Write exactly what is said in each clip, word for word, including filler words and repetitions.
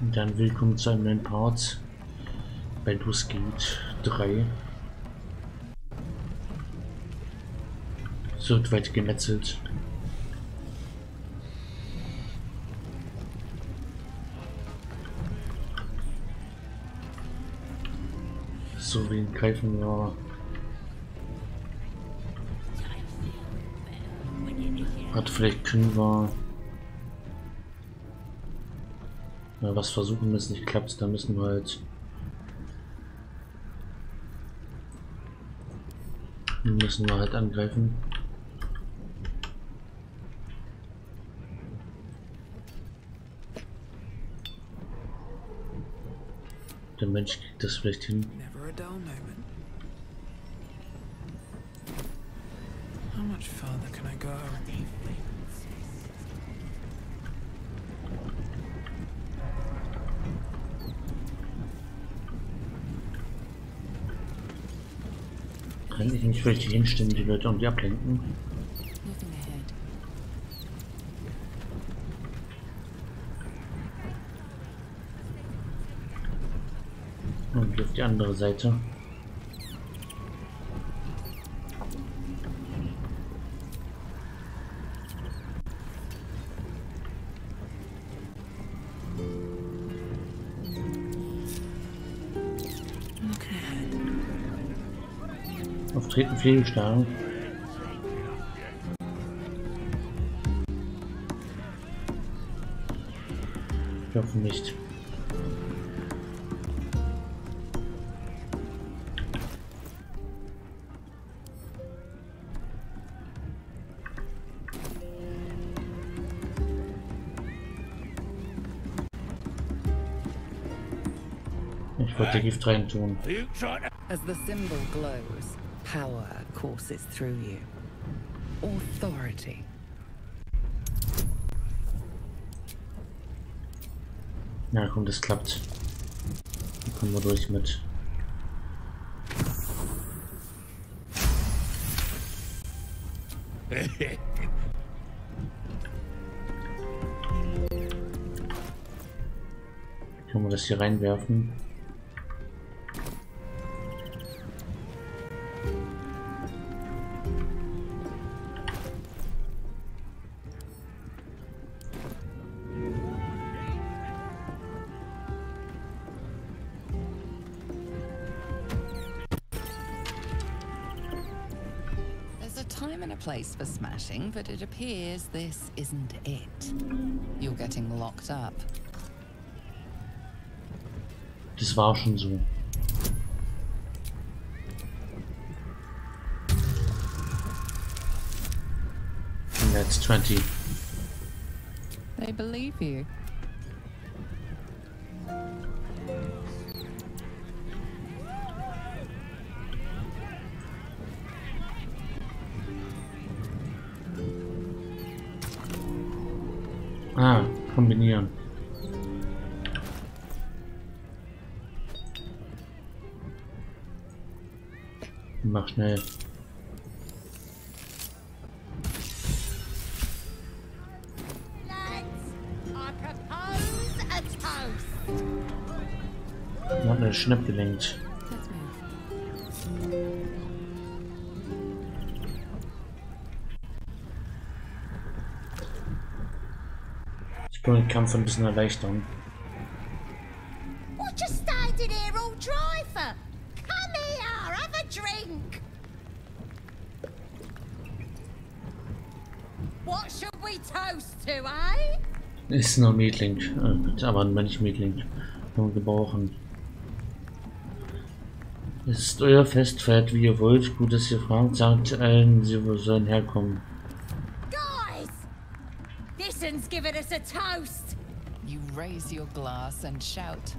Und dann willkommen zu einem neuen Part. Baldur's Gate drei. So weit gemetzelt. So, wen greifen wir? Hat vielleicht können wir ja, was versuchen, wenn es nicht klappt, dann müssen wir halt müssen wir halt angreifen. Der Mensch kriegt das vielleicht hin. Never a dull moment. How much further can I go? Kann ich nicht richtig hinstellen, die Leute und die ablenken. Und auf die andere Seite. Auftreten Pflegestarren. Ich hoffe nicht. Ich wollte Gift rein tun. As the symbol glows, power courses through you. Authority. Na komm, das klappt. Dann kommen wir durch mit. Können wir das hier reinwerfen? Time and a place for smashing, but it appears this isn't it. You're getting locked up. Das war schon so. And that's twenty. They believe you. Ah, kombinieren. Mach schnell. Hat mir Schnapp gelenkt. Ich kann den Kampf ein bisschen erleichtern. What you standing here all dry for? Come here, have a drink. What should we toast to, eh? Ist nur ein Mietling, äh, aber ein Mensch-Mietling. Kann man gebrauchen. Es ist euer Fest, feiert wie ihr wollt. Gut, dass ihr fragt, sagt allen, sie sollen herkommen. Guys, this one's giving us a toast. You raise your glass and shout.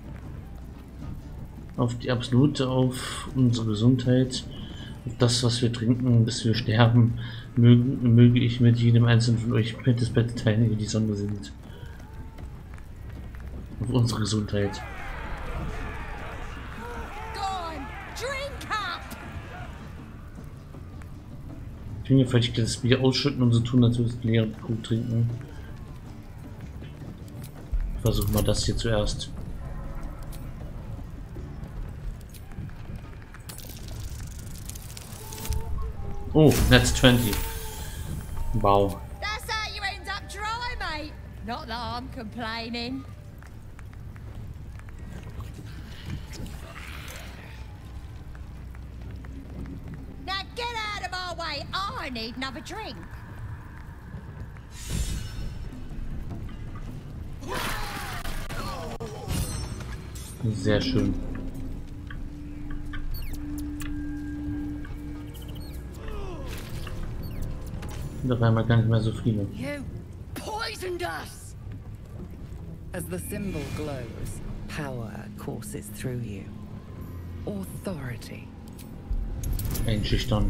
Auf die Absolute, auf unsere Gesundheit, auf das, was wir trinken, bis wir sterben. Mögen, möge ich mit jedem einzelnen von euch das Bett teilen, wie die Sonne sind. Auf unsere Gesundheit. Go on, drink up. Ich will mir vielleicht das Bier ausschütten und so tun, als würde es leer gut trinken. Versuchen wir das hier zuerst. Oh, that's twenty. Wow. That's how you end up dry, mate. Not that I'm complaining. Now get out of my way. I need another drink. Sehr schön. Da waren wir gar nicht mehr so viele. You poisoned us! As the symbol glows, power courses through you. Authority. Einschüchtern.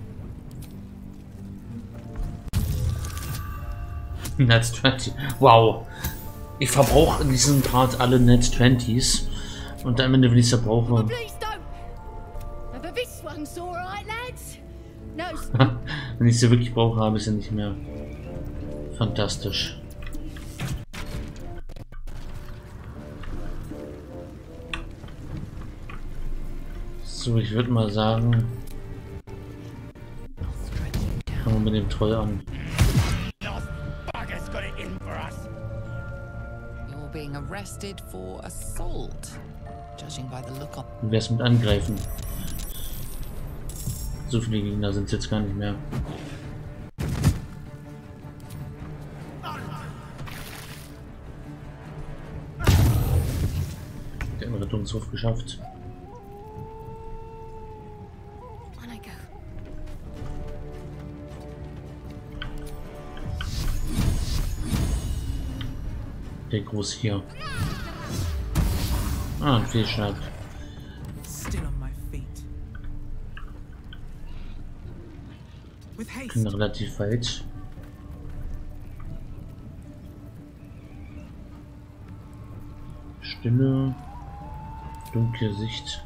Net zwanzig. Wow. Ich verbrauche in diesem Part alle Net zwanzigs. Und am Ende, wenn ich es verbrauche. Wenn ich sie wirklich brauche, habe ich sie nicht mehr. Fantastisch. So, ich würde mal sagen, fangen wir mit dem Troll an. You're being arrested for assault, judging by the look on. Wie wär's mit Angreifen? So viele Gegner sind es jetzt gar nicht mehr. Den Rettungshof geschafft. Der Groß hier. Ah, ein Fehlschlag. Ich bin relativ weit. Stille. Dunkle Sicht.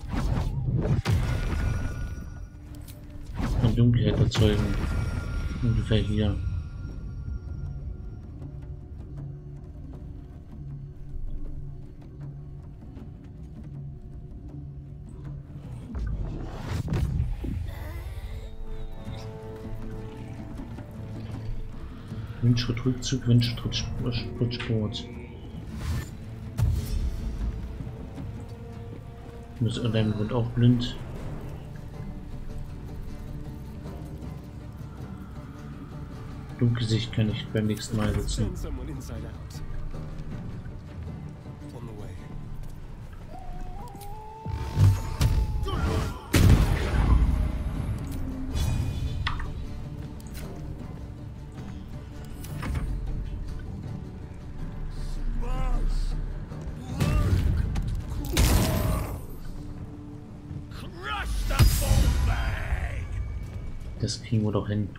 Und Dunkelheit erzeugen. Ungefähr hier. Windschritt Rückzug, Windschritt Sport. Dein wird auch blind. Dunkelsicht kann ich beim nächsten Mal nutzen. Das kriegen wir doch hin.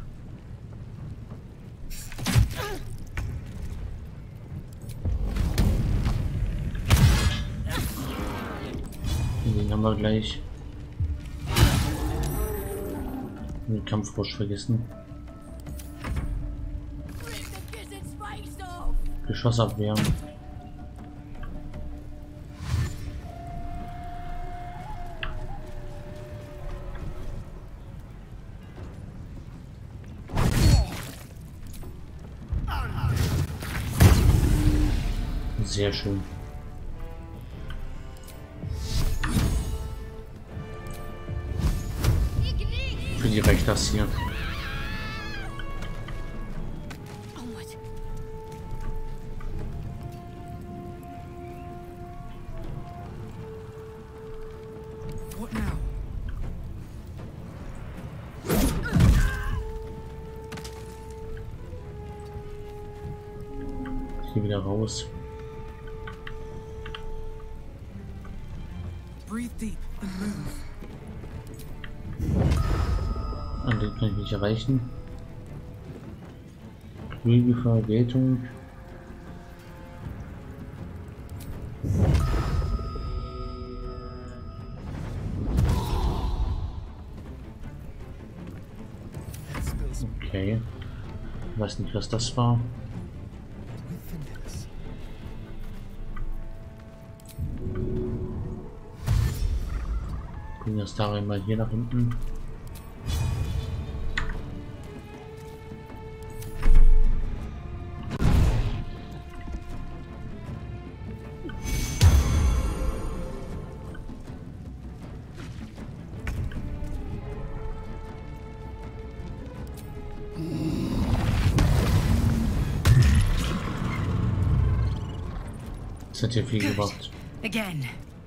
Den haben wir gleich. Den Kampfrosch vergessen. Geschoss abwehren. Sehr schön. Für die reicht das hier. Hier wieder raus. An den kann ich nicht erreichen. Gefahr, Geltung. Okay. Ich weiß nicht, was das war. Bringen das da einmal hier nach hinten. Das hat hier viel gebracht. Again.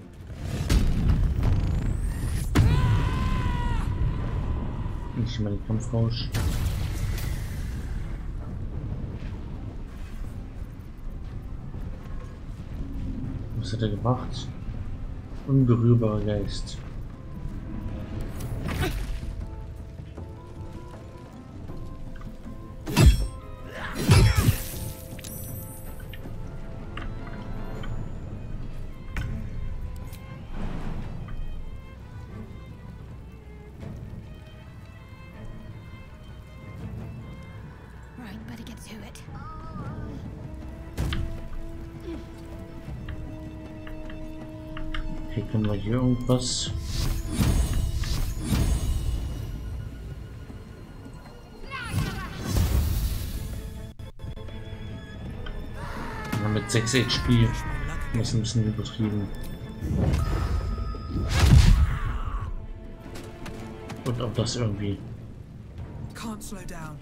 Nicht mal den Kampfrausch. Was hat er gebracht? Unberührbarer Geist. Right, better get to it. Okay, können wir hier irgendwas? Ja, mit sechs H P. Das ist ein bisschen übertrieben. Und auch das irgendwie. Can't slow down.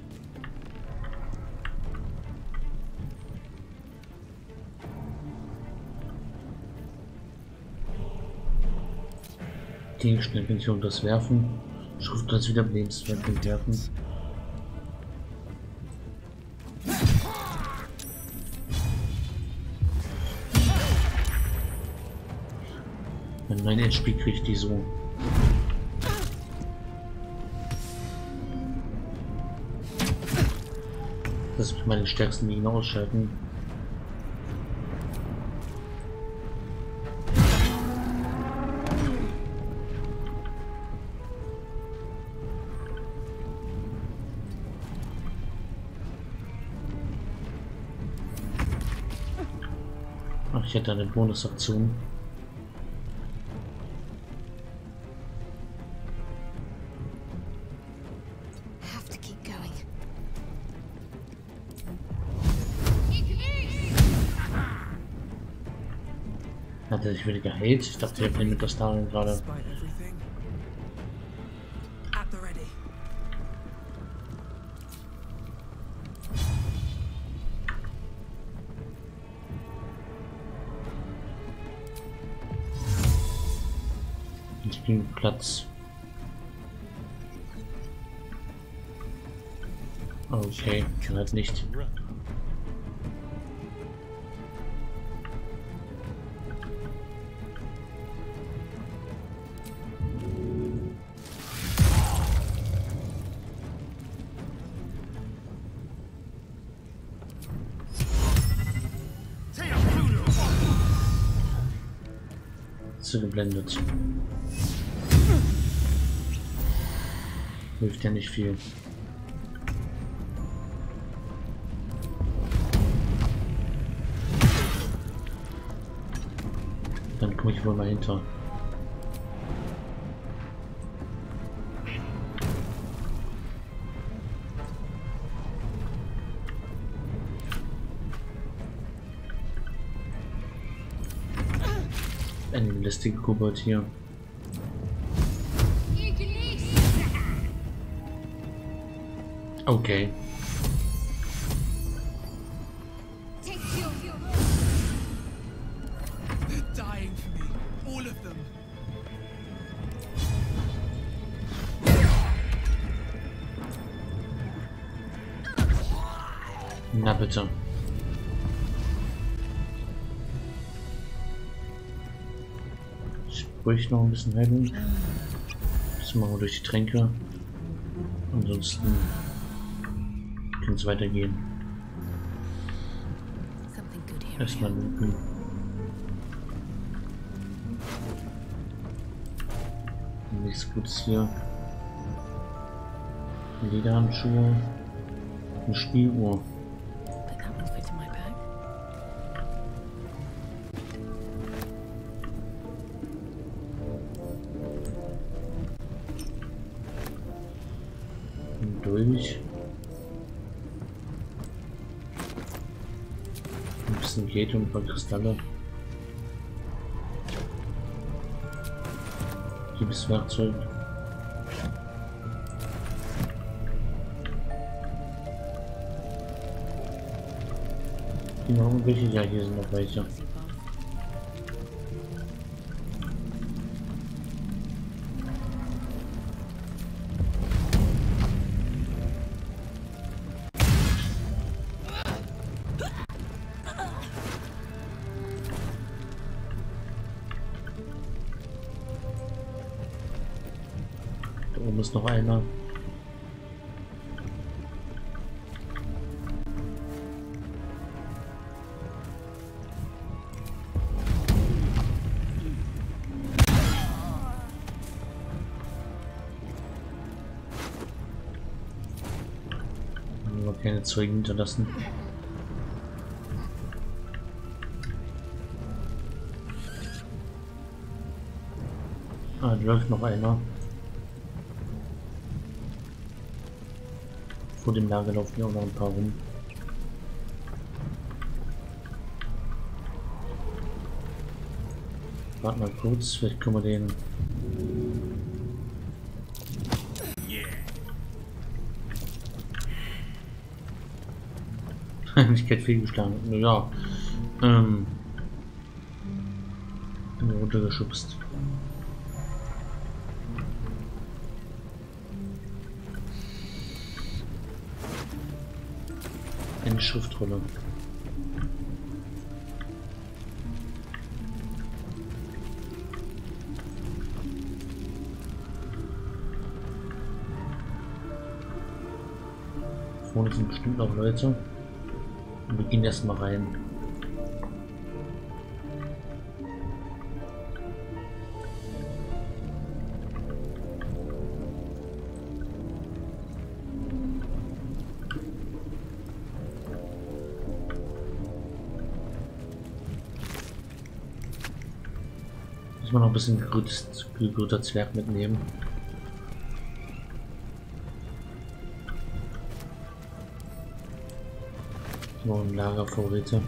Gegenstände kann ich das werfen. Schrift als Wiederbelebenswert werfen. Wenn mein H P kriegt die so. Das ist meine stärksten Gegner ausschalten. Ach, ich hätte eine Bonusaktion. Have to keep going. Hat er sich wieder geheilt? Ich dachte, wir nehmen das darin gerade. Despite everything. At the ready. Ich bin Platz. Okay, kann halt nicht. Zu geblendet. Hilft ja nicht viel. Dann komme ich wohl mal hinter. Ein lästiger Kobold hier. Okay. They're dying for me. All of them. Na bitte. Ich bräuchte noch ein bisschen Heilung. Das machen wir durch die Tränke. Ansonsten kann es weitergehen. Something good here. Erstmal looten. Nichts Gutes hier. Lederhandschuhe. Eine Spieluhr. But that would fit in my bag. durch. Ein bisschen geht und ein paar Kristalle. Werkzeug. Die noch irgendwelche? Ja, hier sind noch welche. Da oben ist noch einer. Aber keine Zeugen hinterlassen. Ah, da läuft noch einer. Vor dem Lager laufen hier auch noch ein paar rum. Warte mal kurz, vielleicht können wir den... Heimlichkeit fehlgeschlagen. Naja. Ähm. Runtergeschubst. Eine Schriftrolle. Vorne sind bestimmt noch Leute. Und wir gehen erstmal rein. Muss man noch ein bisschen gegrüßter Zwerg mitnehmen. So ein Lagervorräte.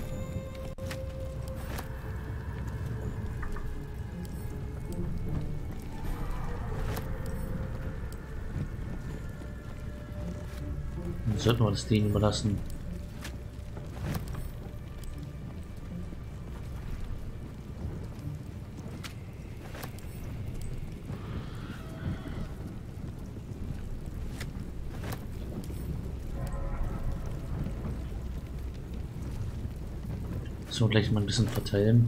Dann sollten wir das Ding überlassen. So, gleich mal ein bisschen verteilen.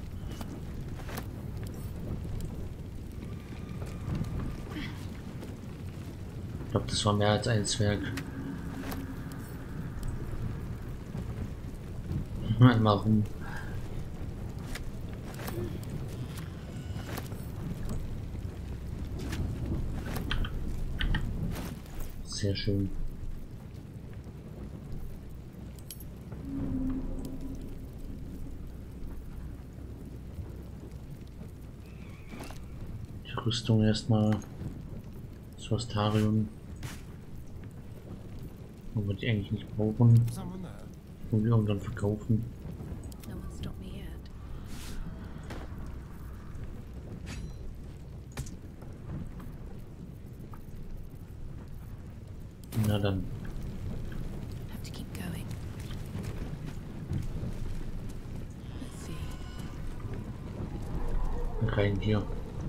Ich glaube, das war mehr als ein Zwerg. Einmal rum. Sehr schön. Rüstung erstmal zu Astarion, wo wir die eigentlich nicht brauchen, wo wir irgendwann verkaufen. Na dann. Rein hier.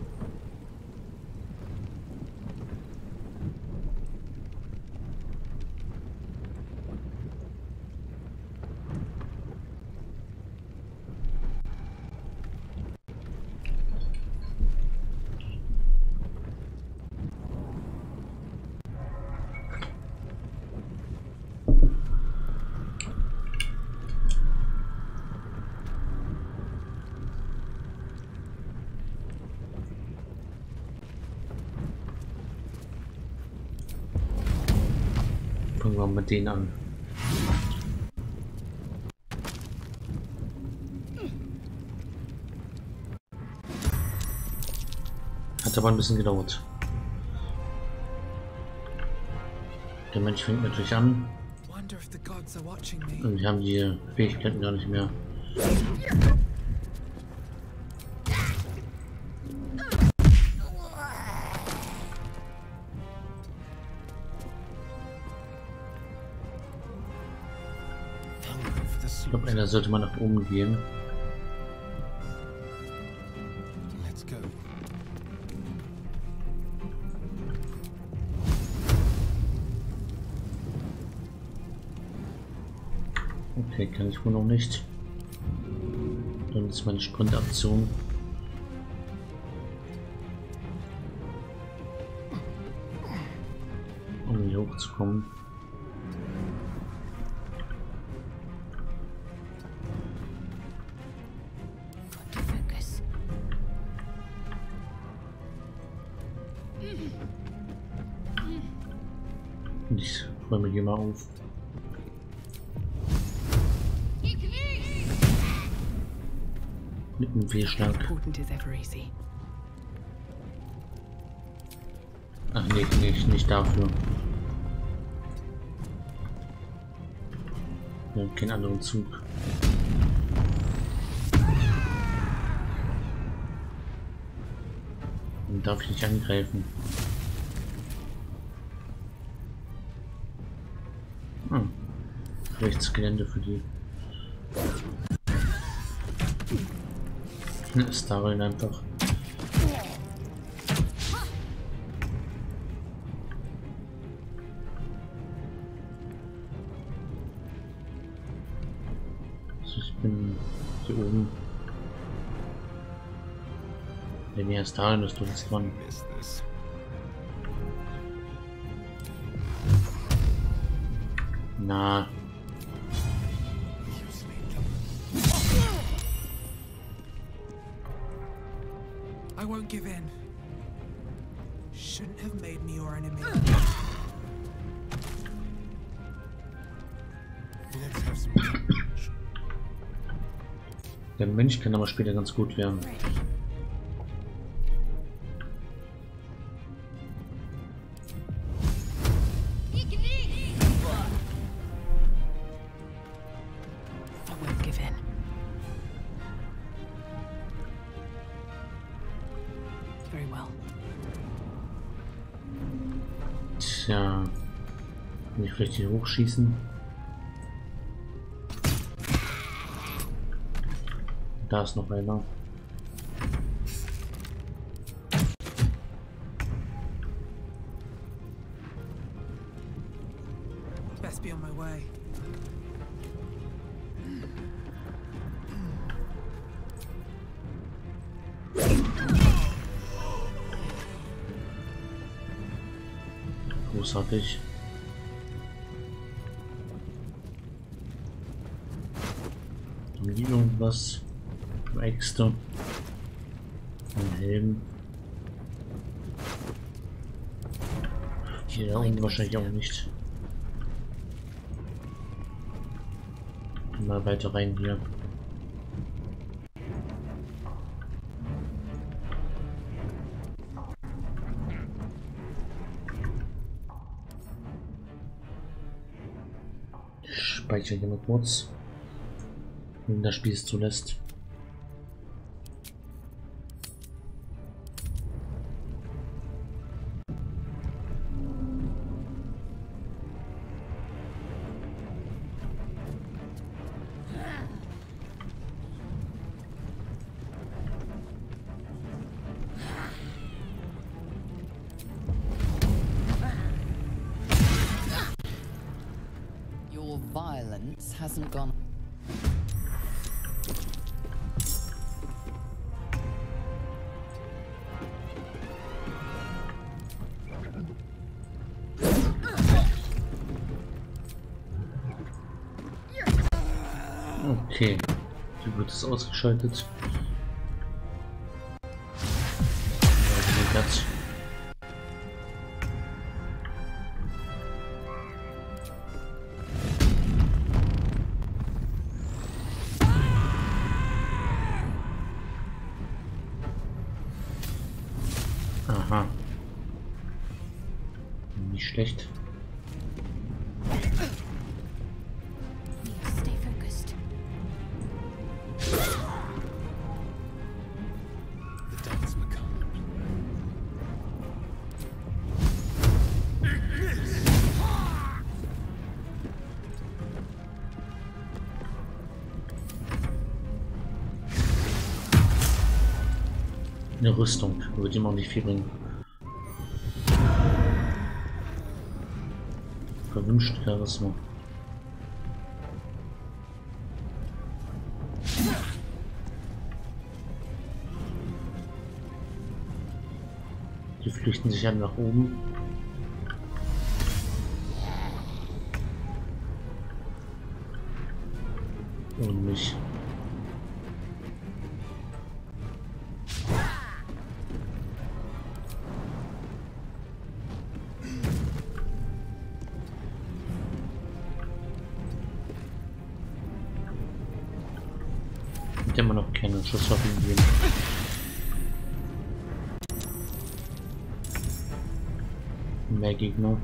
Fangen wir mit denen an. Hat aber ein bisschen gedauert. Der Mensch fängt natürlich an. Wonder if the gods are watching me. Und wir haben die Fähigkeiten gar nicht mehr. Ich glaube, einer sollte mal nach oben gehen. Let's go. Okay, kann ich wohl noch nicht. Dann ist meine Sprintaktion. Um hier hochzukommen. Focus. Und ich räume hier mal auf. Mit einem Fehlschlag. Important is ever easy. Ach nee, nicht, nicht dafür. Wir haben keinen anderen Zug. Dann darf ich nicht angreifen. Hm. Vielleicht das Gelände für die. Ist darin einfach. Also ich bin hier oben. Wenn ihr erst darin ist, du bist dran. Miss this. Na. I won't give in. Shouldn't have made me your enemy. Let's have some challenge. Der Mensch kann aber später ganz gut werden. I won't give in. Very well. Tja. Kann ich vielleicht hier hochschießen? Da ist noch einer. Best be on my way. Großartig. Haben die irgendwas? Äxte. Ein Helm. Hier unten wahrscheinlich auch nicht. Mal weiter rein hier. Ich speichere hier mal kurz, wenn das Spiel es zulässt. Your violence hasn't gone. Okay, hier wird es ausgeschaltet. Ja, Platz. Aha. Nicht schlecht. Eine Rüstung wird ihm auch nicht viel bringen. Verwünscht Charisma. Die flüchten sich alle nach oben. Ohne mich. Mit immer noch keine Schusswaffen geben. Mehr Gegner.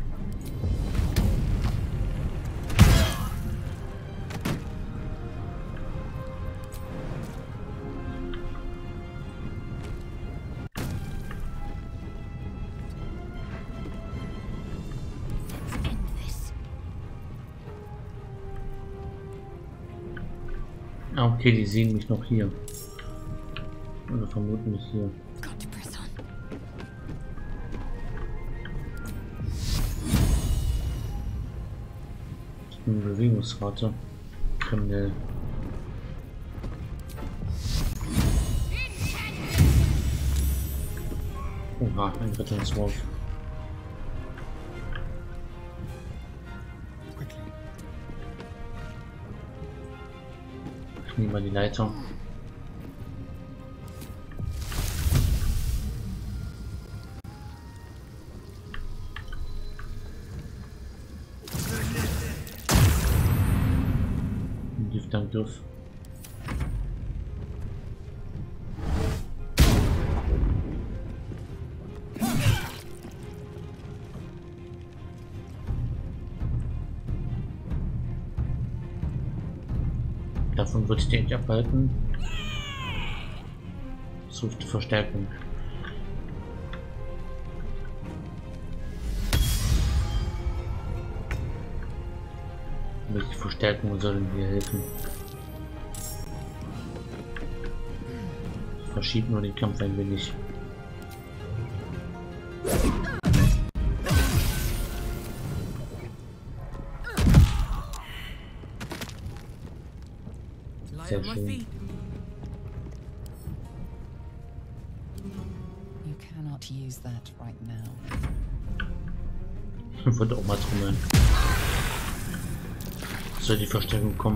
Ah, okay, die sehen mich noch hier. Oder vermuten mich hier. Eine Bewegungsrate. Kriminell. Oha, ein Rettungswurf. Ich nehme mal die Leiter. Giftangriff. Davon würde ich den nicht abhalten. Sucht Verstärkung. Welche Verstärkungen sollen mir helfen? Ich verschiebe nur den Kampf ein wenig. Sehr schön. You cannot use that right now. Ich wollte auch mal trommeln. Soll die Verstärkung kommen?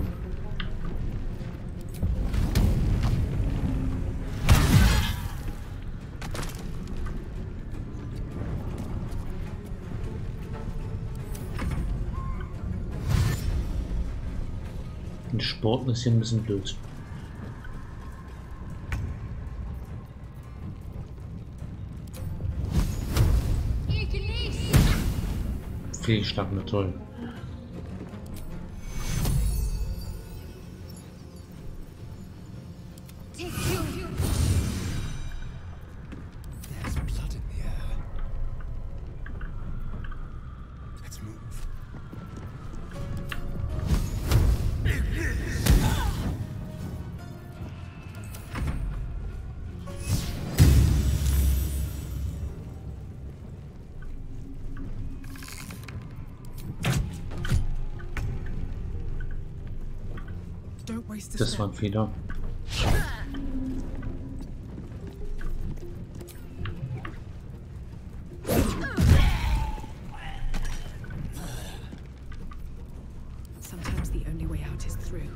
Und Sport ist hier ein bisschen blöd. Fehlschlag, na toll. Das war ein Fehler. Sometimes the only way out is through.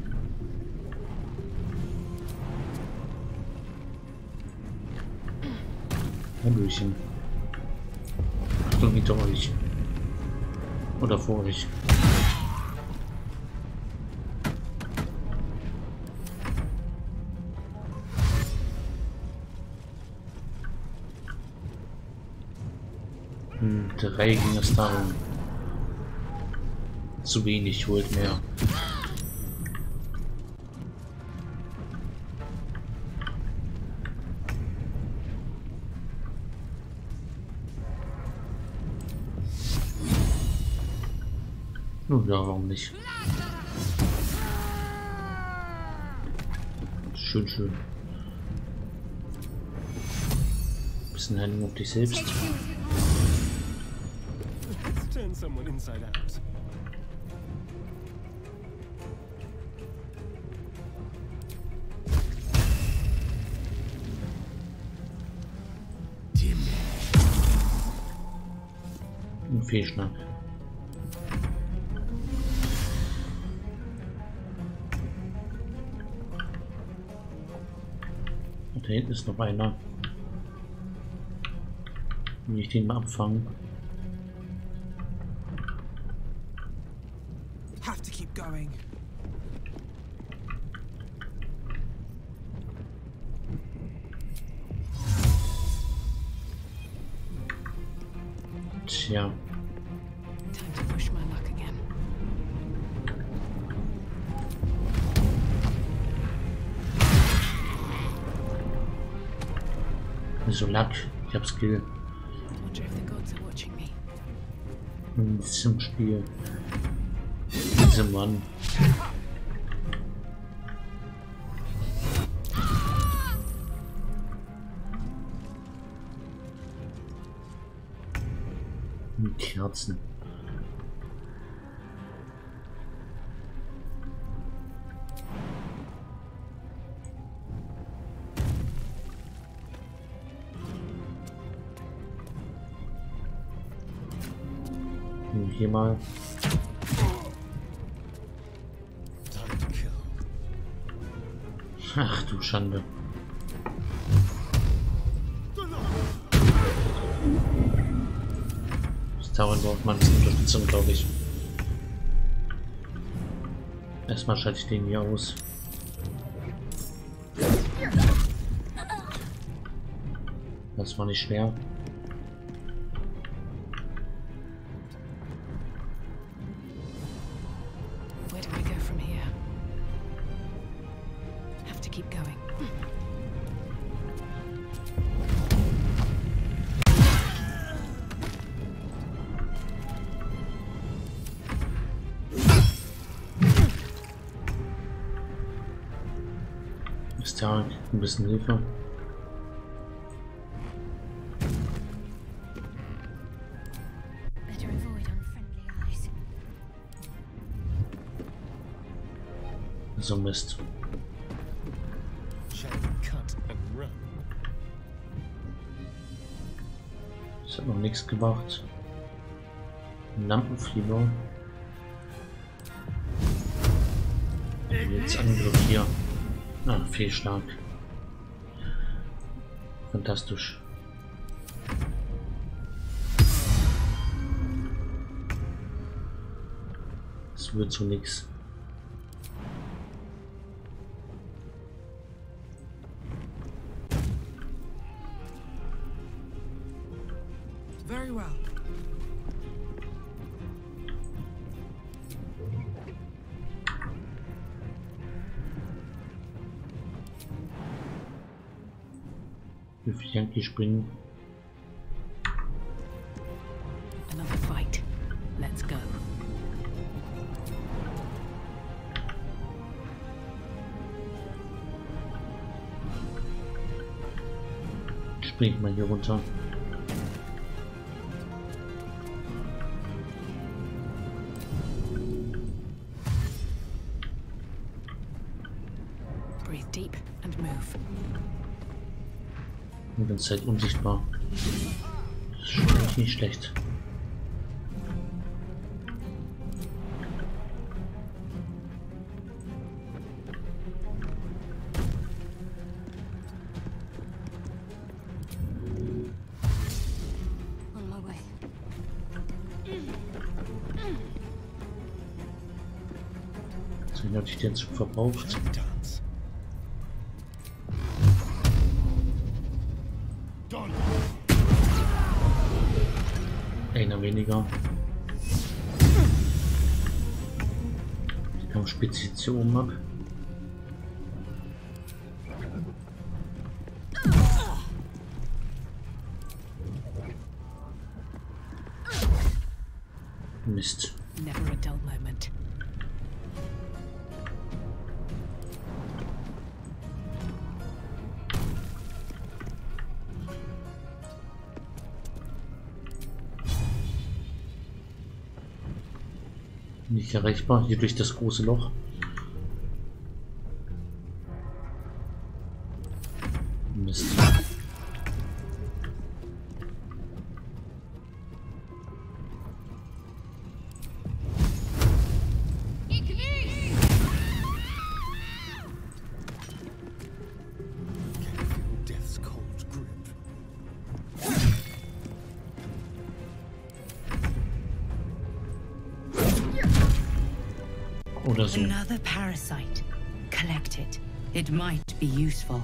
Hallöchen. Achtung, hinter euch. Oder vor euch. Hm, drei ging es darum. Zu wenig, holt mehr. Nun ja, warum nicht? Schön, schön. Bisschen Heilung auf dich selbst. Let's turn someone inside out. Ein Fehlschlag. Und da hinten ist noch einer. Will ich den mal abfangen? Have to keep going. Tja. Time to push my luck again. So Lack. Ich hab Skill. Wonder if the gods are watching me. In diesem Spiel. In diesem Mann. Mit Kerzen. Und hier mal. Time to kill. Ach du Schande. Das dauert braucht man Unterstützung, glaube ich. Erstmal schalte ich den hier aus. Das war nicht schwer. Where do I go from here? Have to keep going. Ist da ein bisschen Hilfe? Better avoid unfriendly eyes. So Mist. Shall we cut and run? Das hat noch nichts gebracht. Lampenfieber. Jetzt Angriff hier. Ah, Fehlschlag. Fantastisch. Es wird so nix. Very well. Auf Yankee springen. Another fight. Let's go. Springt mal hier runter. Breathe deep and move. Die ganze Zeit unsichtbar. Das ist schon echt nicht schlecht. On my way. So hatte ich den Zug verbraucht. Shall we dance? Done. Einer weniger. Die Kampfspitze jetzt hier oben ab. Mist. Never a dull moment. Nicht erreichbar, hier durch das große Loch. Mist. Death's cold grip. Oder so. Another parasite. Collect it. It might be useful.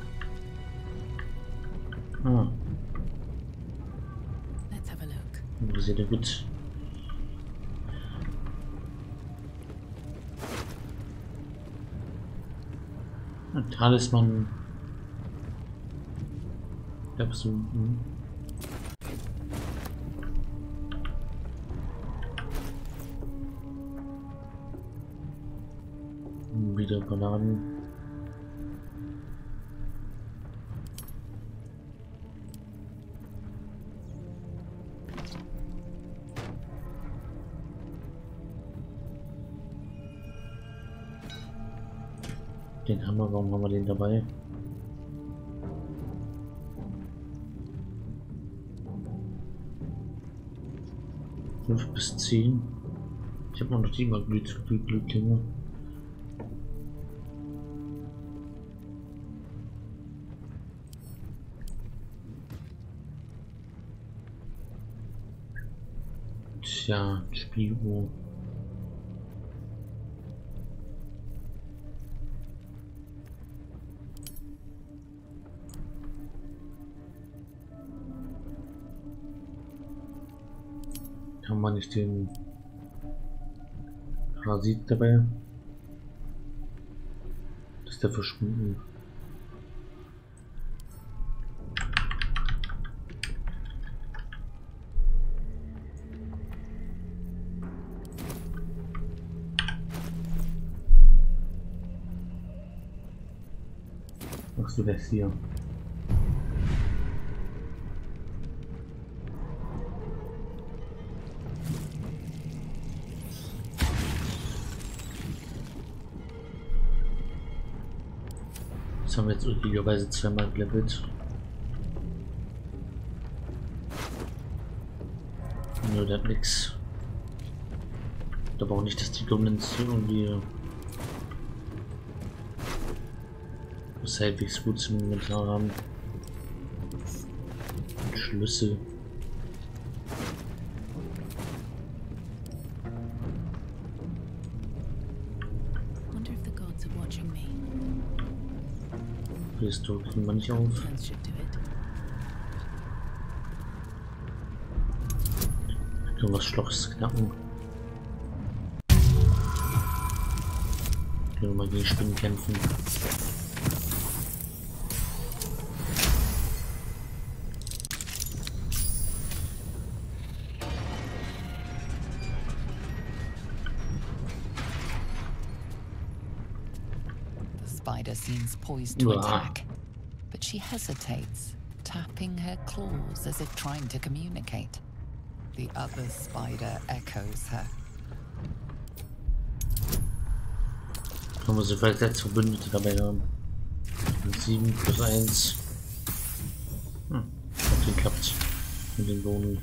Ah, Let's have a look. sehr gut. Ein Talisman. Erbsen. Wieder Bananen. Den Hammer, warum haben wir den dabei? Fünf bis zehn. Ich habe noch die mal Glühklinge. Tja, Spieluhr. Haben wir nicht den Parasit dabei? Ist der verschwunden? Ach so, der ist hier. Das haben wir jetzt üblicherweise zweimal gelevelt. Nö, der hat nix. Aber auch nicht, dass die Goblins irgendwie das halbwegs gut zum Inventar haben. Und Schlüssel. Wonder if the gods are watching me. Pistol kriegen wir nicht auf. Friends should do it. Können wir das Schloss knacken. Können wir mal gegen Spinnen kämpfen. Spider seems poised to Uah. attack, but she hesitates, tapping her claws as if trying to communicate. The other spider echoes her. Können wir so vielleicht als Verbündete dabei haben. sieben plus eins. Hm, hat geklappt. Mit den Bohnen.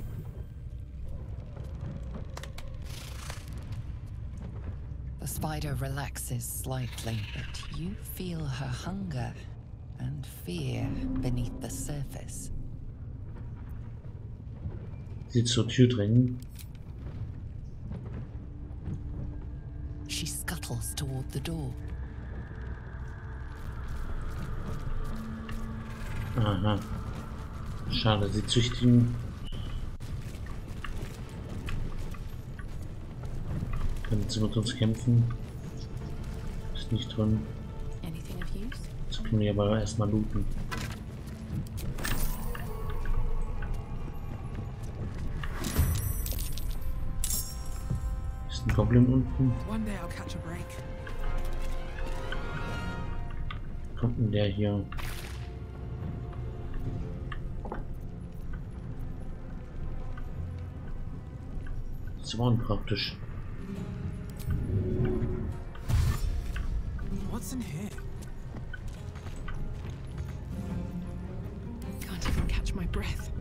The spider relaxes slightly, but you feel her hunger and fear beneath the surface. Sie zur Tür drängen. She scuttles toward the door. Aha. Schade, sie züchtigen. Können sie mit uns kämpfen? Ist nicht drin. Anything of use? Das können wir aber erstmal looten. Ist ein Goblin unten? One day I'll catch a break. Kommt denn der hier? Das ist aber unpraktisch. What's in here? Can't even catch my breath.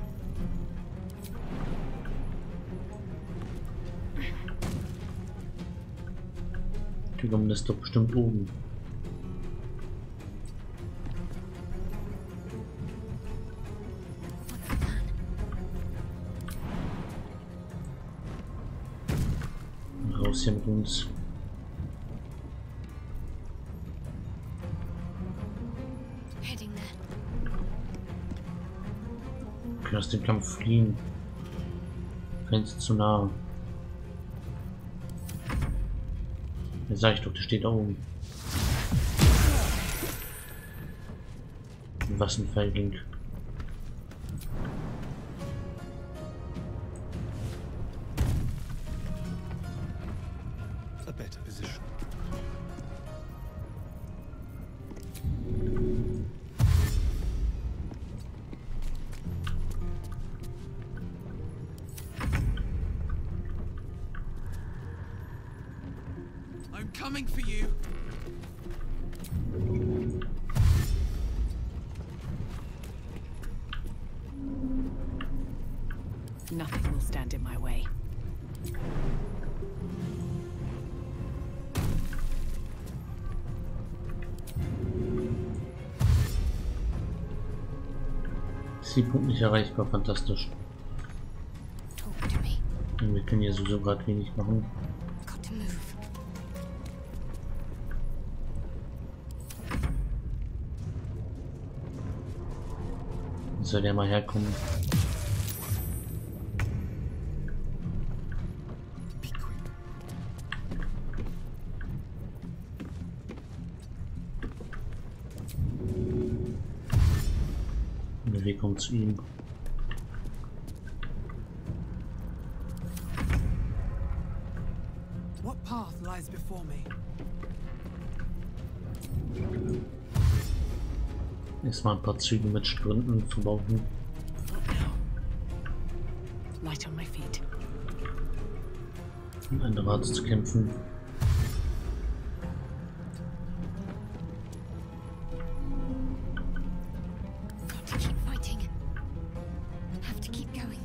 Die kommen das doch bestimmt oben. Raus hier mit uns. Heading there. Wir können aus dem Kampf fliehen. Fenster zu nah. Jetzt sag ich doch, der steht da oben. Was ein Feigling. A better position. I'm coming for you. Nothing will stand in my way. Zielpunkt nicht erreichbar, fantastisch. Talk to me. Und wir können hier sowieso gerade wenig machen. Got to move. Soll der mal herkommen? Be quick. Und wir kommen zu ihm. What path lies before me? Erstmal ein paar Züge mit Sprinten verbauen. What now? Light on my feet. Um ein Rad zu kämpfen. Got to keep fighting. Have to keep going.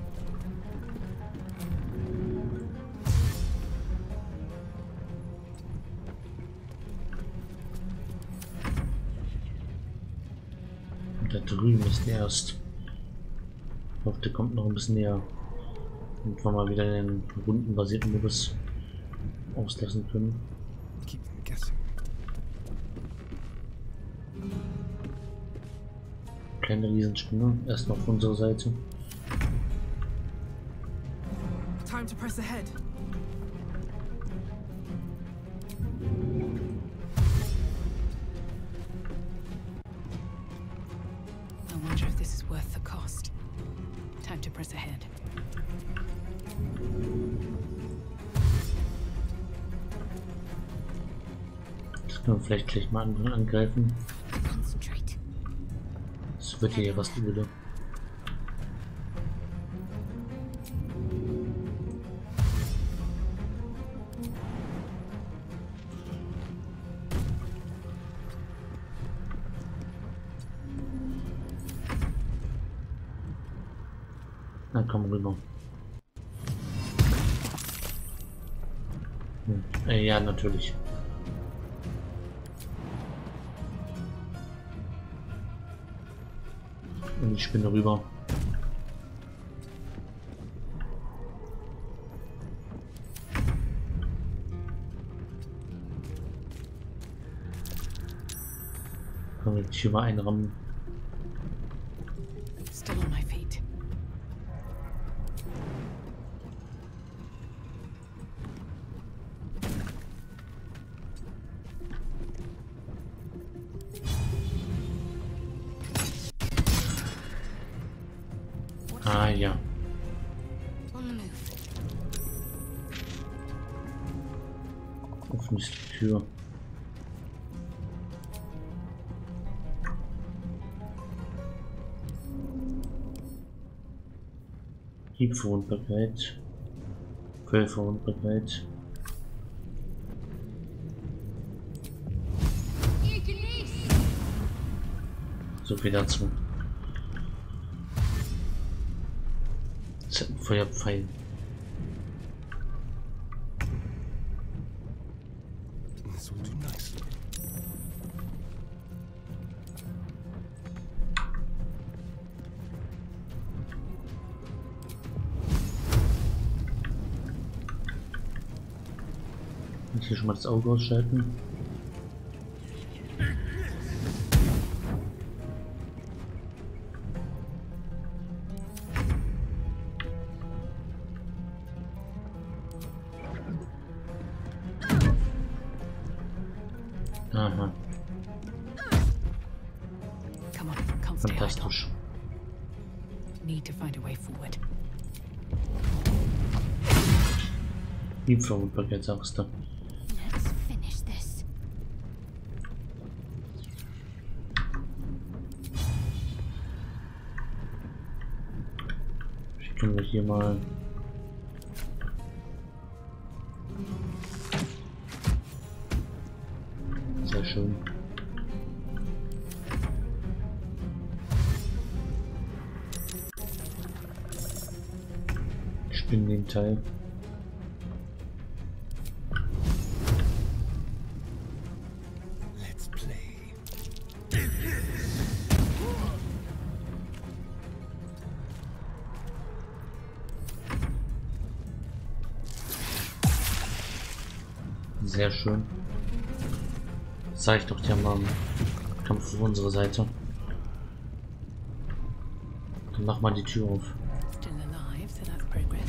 Und da drüben ist der erst. Ich hoffe, der kommt noch ein bisschen näher. Und wir mal wieder den rundenbasierten Modus auslassen können. Keep them guessing. Kleine Riesenspinne, erst auf unserer Seite. Time to press ahead. I wonder if this is worth the cost. Time to press ahead. Das können wir vielleicht gleich mal an angreifen. Concentrate. Es wird hier was übel. Na komm rüber. Hm. Äh, ja, natürlich. Und ich spinne rüber. Kann ich hier mal einrammen. Still on my feet. Ah ja. On the move. Öffne ich die Tür. Hiebverwundbarkeit. Quellverwundbarkeit. So viel dazu. Das ist ein Feuerpfeil. This will do nicely. Und hier schon mal das Auge ausschalten. Aha, Come on, can't stay idle. fantastisch. Need to find a way forward. Liebverwundbarkeit sagst du. Let's finish this. Ich kann mir hier mal sehr schön. Ich bin den Teil. Let's play. Sehr schön. Sag ich doch, die haben einen Kampf auf unserer Seite. Dann mach mal die Tür auf. Still alive, so that's progress.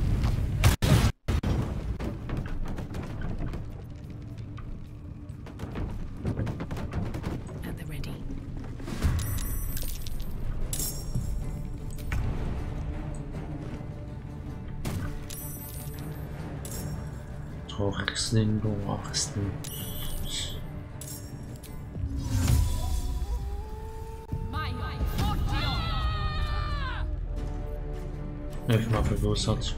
At the ready. Torsten, Torsten. Elfmal vergrößert.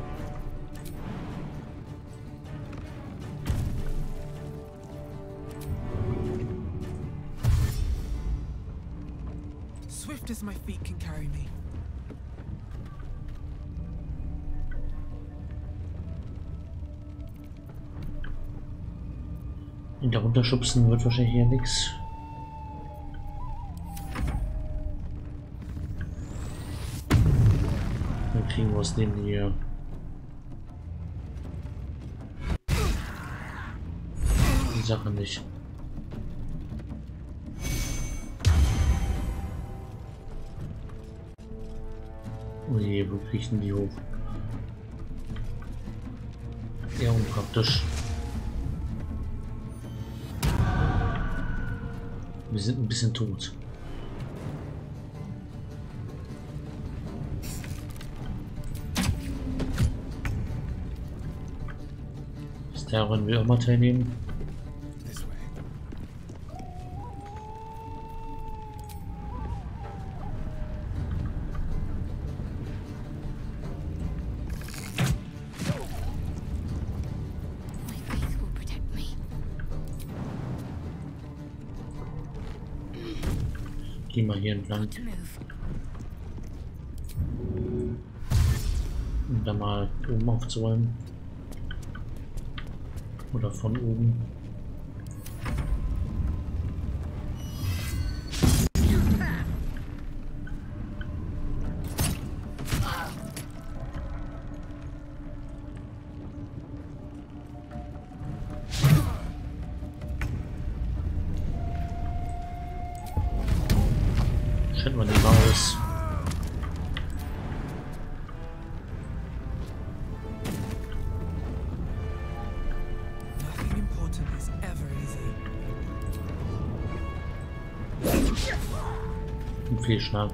Swift as my feet can carry me. Und da runterschubsen wird wahrscheinlich hier nichts. Dann kriegen wir aus dem hier. Die Sache nicht. Oh je, wo kriechen die hoch? Ja, unpraktisch. Wir sind ein bisschen tot. Ist daran wir immer teilnehmen? This way. My faith will protect me. Geh mal hier entlang. To move. Um da mal oben aufzuräumen. Oder von oben. Schalten wir den raus. Nothing important is ever easy. Und viel Schnapp.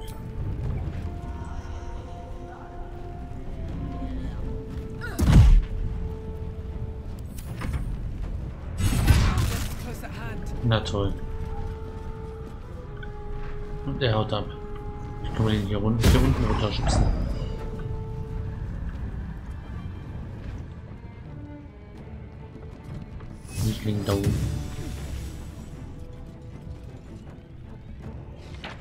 Close at hand. Na toll. Und er haut ab. Ich kann ihn hier unten, hier unten runterschubsen. Nicht liegen da oben.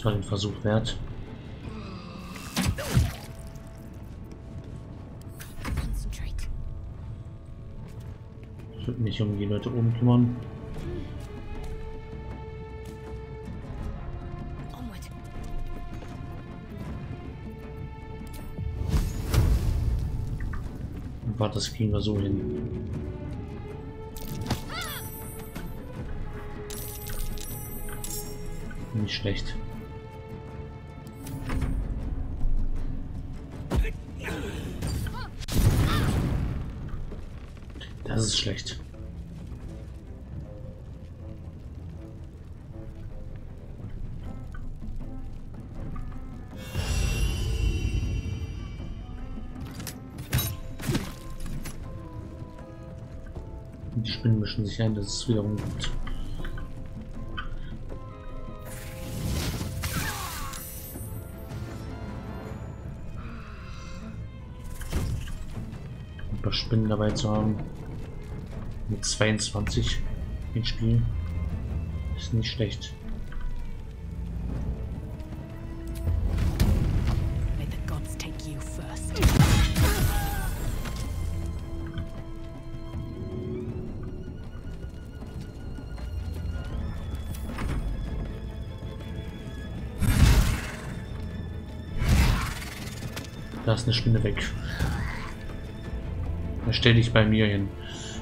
Das war den Versuch wert. Concentrate. Ich würde mich um die Leute oben kümmern. Onward. Und war das kriegen wir so hin. Nicht schlecht. Das ist schlecht. Die Spinnen mischen sich ein, das ist wiederum gut. Ein paar Spinnen dabei zu haben. Mit zweiundzwanzig im Spiel. Ist nicht schlecht. May the gods take you first. Da ist eine Spinne weg. Da stell dich bei mir hin.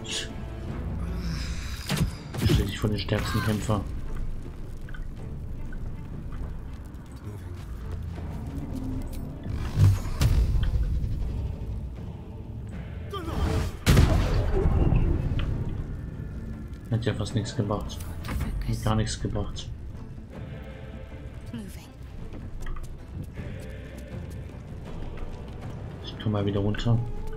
Stell dich vor den stärksten Kämpfer. Hat ja fast nichts gebracht. Hat gar nichts gebracht. Moving. Ich komme mal wieder runter.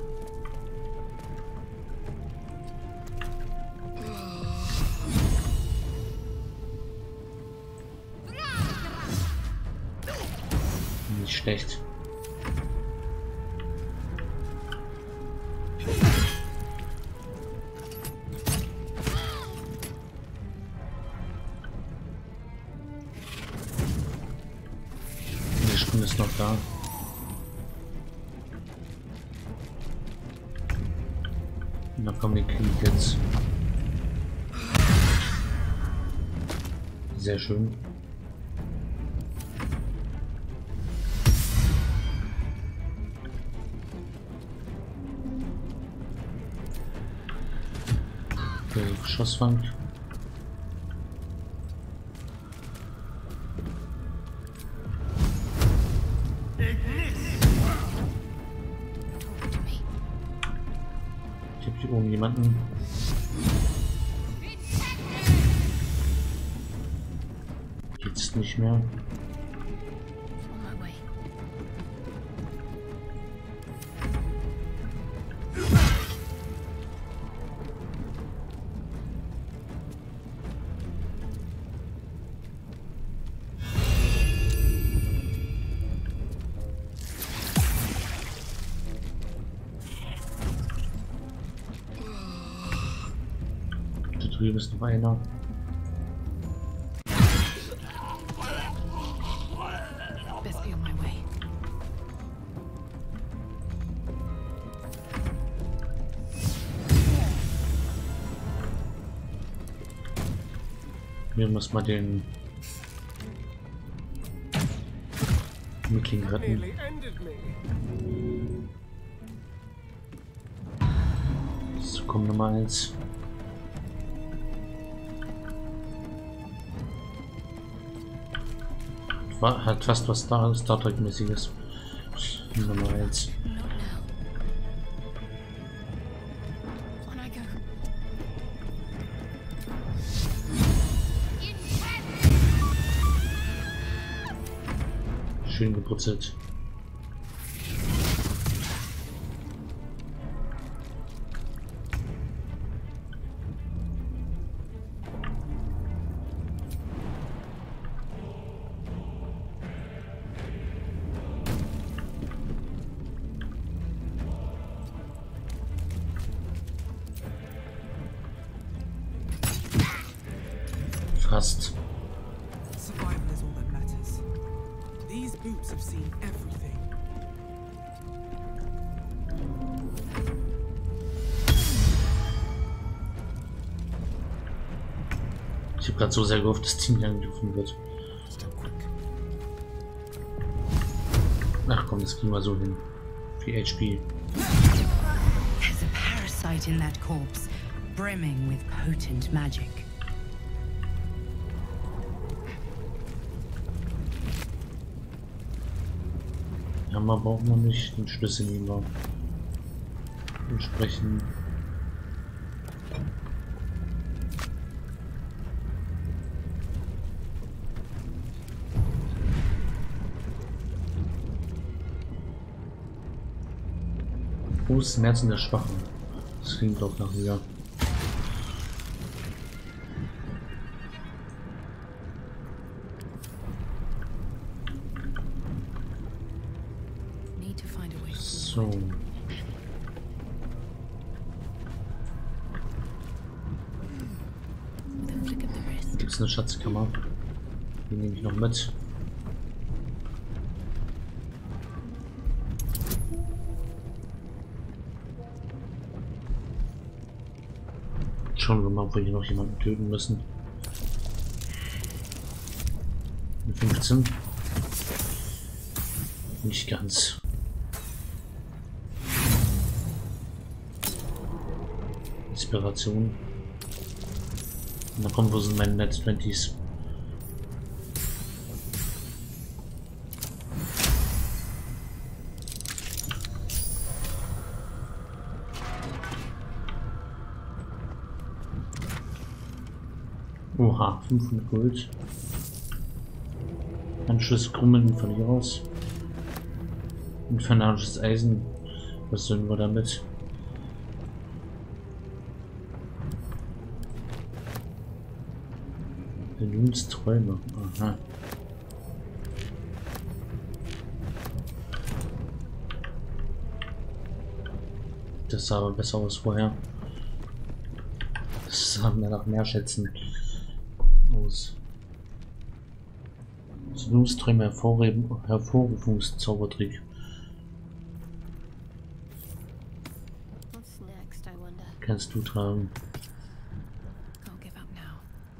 Nicht schlecht. Die Spinne ist noch da. Na komm, wir kriegen jetzt. Sehr schön. Der Geschosswand. Ich habe hier oben jemanden. Jetzt nicht mehr. On my way. Da drüben ist noch einer. Best be on my way. Wir müssen mal den Mickling retten. Nearly ended me. So, komm Nummer eins. War, hat fast was Star, Star Trek mäßiges. Nummer eins. Not now. On I go. Schön geputzelt. Fast. Survival is all that matters. boots have seen everything. Ich habe gerade so sehr gehofft, dass Team angegriffen wird. Step quick. Ach komm, das kriegen wir so hin. vier H P. There's a parasite in that corpse, brimming with potent magic. Hammer brauchen wir nicht, den Schlüssel nehmen wir. Entsprechend. Großes Schmerzen der Schwachen. Das klingt doch nach mir. Need to find a way. So. With a flick of the wrist. Gibt es eine Schatzkammer? Die nehme ich noch mit. Schauen wir mal, ob wir hier noch jemanden töten müssen. fünfzehn. Nicht ganz. Inspiration. Na komm, wo sind meine Net zwanzigs? Oha, fünfhundert Gold. Anschluss Krummeln von hier aus. Infernalisches Eisen. Was sollen wir damit? Nuns Träume. Aha. Das sah aber besser aus vorher. Das sah mir nach mehr Schätzen aus. Nuns Träume Hervorrufungszaubertrick. What's next, I wonder? Kannst du tragen. Can't give up now.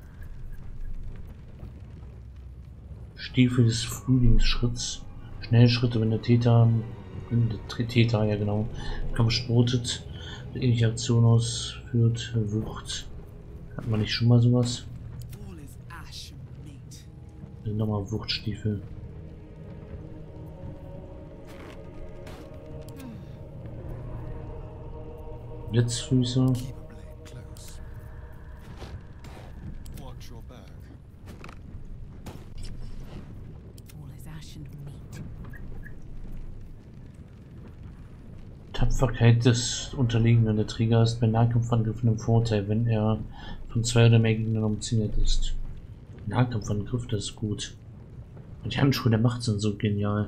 Stiefel des Frühlingsschritts. Schnellschritte, wenn der Täter, wenn der Täter, ja genau, Kampf sportet, ähnliche Aktion ausführt, Wucht. Hat man nicht schon mal sowas? All is ash and meat. Also nochmal Wuchtstiefel. Blitzfüße. Keep a blade close. Watch your back. All is ash and meat. Tapferkeit des Unterlegenen. Der Träger ist bei Nahkampfangriffen im Vorteil, wenn er von zwei oder mehr Gegnern umzingelt ist. Nahkampfangriff, das ist gut. Und die Handschuhe der Macht sind so genial.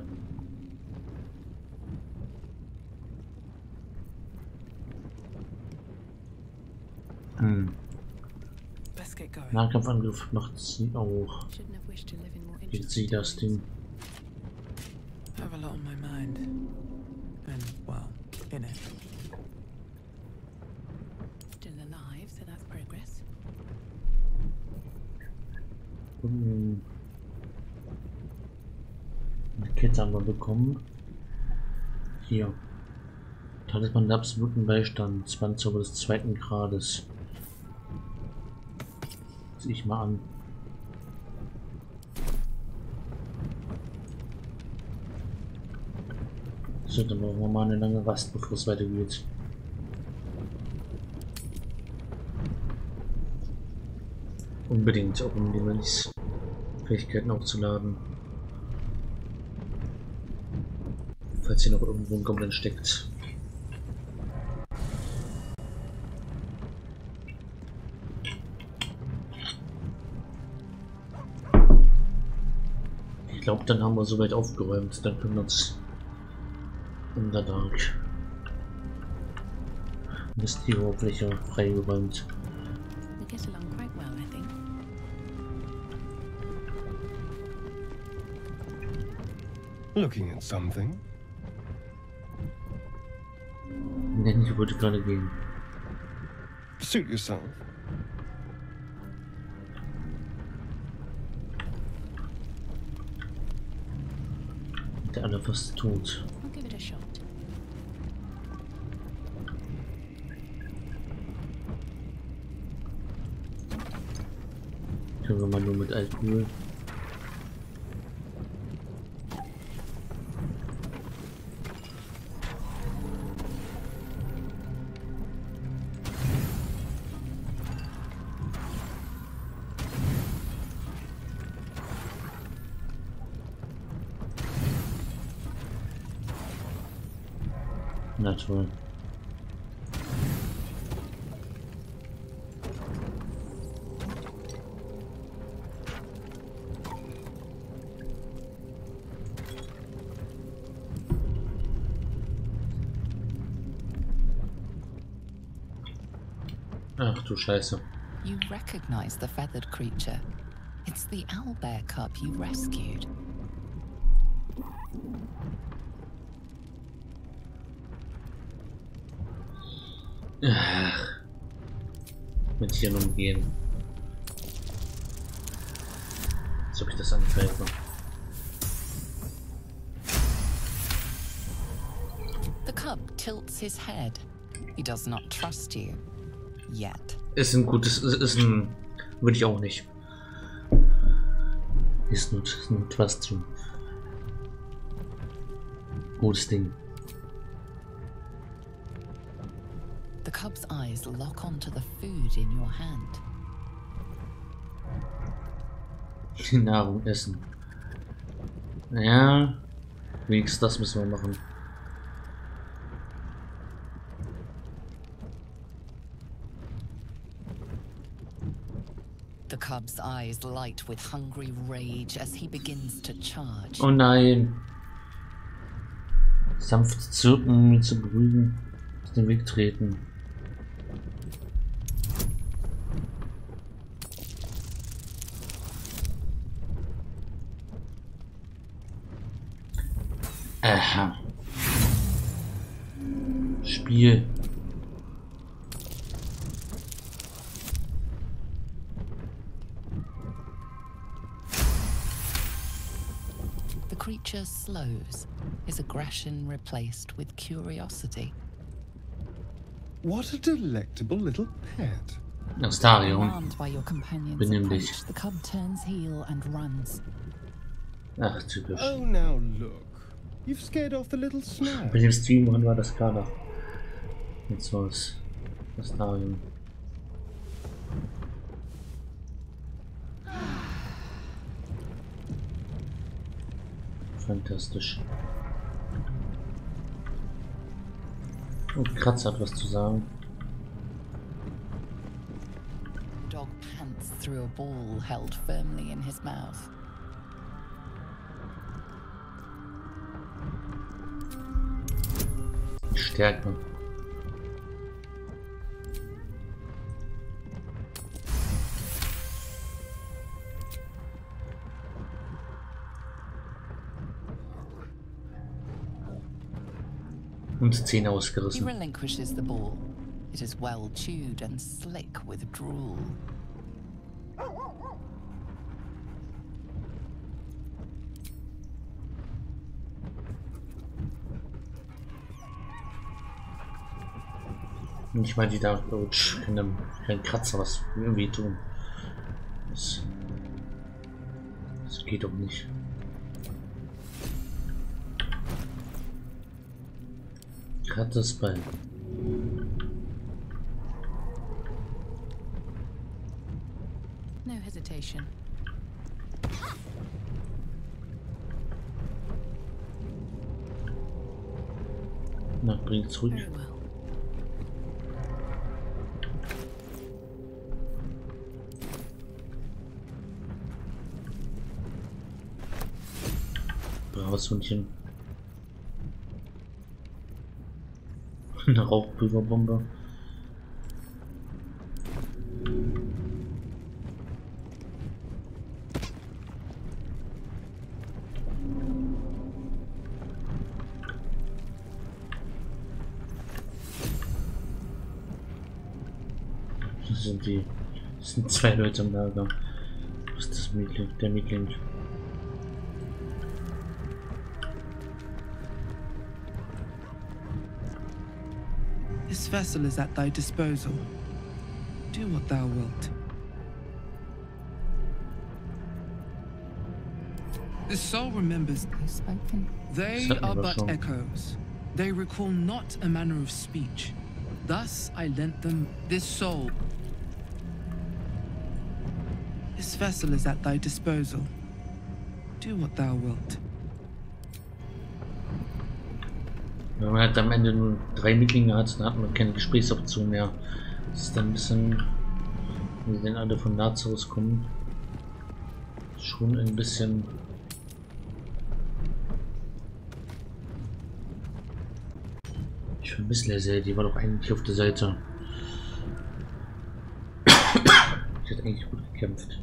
Hm. Best get going. Nahkampfangriff macht sie auch. Shouldn't have wished to live in more Geht sie das Ding. I have a lot on my mind. And, well, in it. Still alive, so that's progress. Hm. Eine Kette haben wir bekommen. Hier. Talisman der absoluten Beistand. Zwanzauber des zweiten Grades. Zieh ich mal an. So, dann brauchen wir mal eine lange Rast, bevor es weitergeht. Unbedingt, auch um die Mönchs Fähigkeiten aufzuladen. Falls hier noch irgendwo ein Goblin steckt. Ich glaube, dann haben wir soweit aufgeräumt. Dann können wir uns in der Dark. Ist die Oberfläche freigeräumt. We get along quite well, I think. Looking at something? Nein, ich wollte gerade gehen. Suit yourself. Der andere fast tot. I'll give it a shot. Können wir mal nur mit Alkohol. Na toll. Ach du Scheiße. You recognize the feathered creature. It's the owlbear cub you rescued. Ach. Mit Tieren umgehen. Als ob ich das angreife. The cub tilts his head. He does not trust you. Yet. Ist ein gutes, ist, ist ein, würde ich auch nicht. Ist ein, ist ein Trust. Gutes Ding. The cub's eyes lock onto the food in your hand. Die Nahrung essen. Ja, wenigstens das müssen wir machen. The cub's eyes light with hungry rage as he begins to charge. Oh nein. Sanft zirpen, um ihn zu beruhigen. Aus dem Weg treten. Aha. Spiel. The creature slows, his aggression replaced with curiosity. What a delectable little pet. Astarion. Alarmed by your companion's Benimm dich. approach, the cub turns heel and runs. Ach, typisch. Oh, now look. You've scared off the little snap. Bei dem Stream waren wir das gerade. Jetzt war's. Astarion. Fantastisch. Und Kratz hat was zu sagen. Dog pants through a ball held firmly in his mouth. Stärke. Und Zähne He ausgerissen. relinquishes the ball. It is well chewed and slick with drool. Nicht mal die da können kein Kratzer was irgendwie tun. Das, das geht doch nicht. Gratis Bein. No hesitation. Na, bring zurück. Very well. Braves Hundchen. Eine Rauchpulverbombe. sind die. Das sind zwei Leute im Lager. Was ist das Mietling? Der Mietling. This vessel is at thy disposal. Do what thou wilt. This soul remembers. Who's spoken? They Certainly are but Russian. echoes. They recall not a manner of speech. Thus I lent them this soul. This vessel is at thy disposal. Do what thou wilt. Wenn man halt am Ende nur drei Mitglieder hat, dann hat man keine Gesprächsoption mehr. Das ist dann ein bisschen, wenn sie denn alle von Lazarus kommen, schon ein bisschen. Ich vermisse Lae'zel, die war doch eigentlich auf der Seite. Die hat eigentlich gut gekämpft.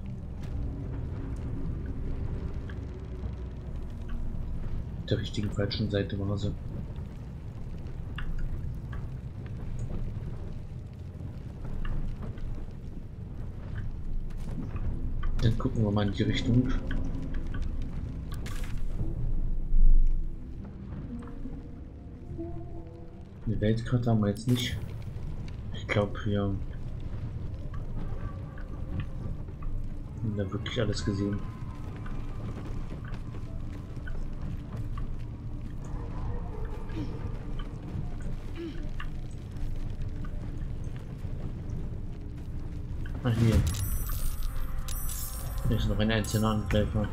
Auf der richtigen falschen Seite war sie. Dann gucken wir mal in die Richtung. Eine Weltkarte haben wir jetzt nicht. Ich glaube, wir haben da wirklich alles gesehen. Ah, hier. Hier ist noch ein einzelner Angreifer.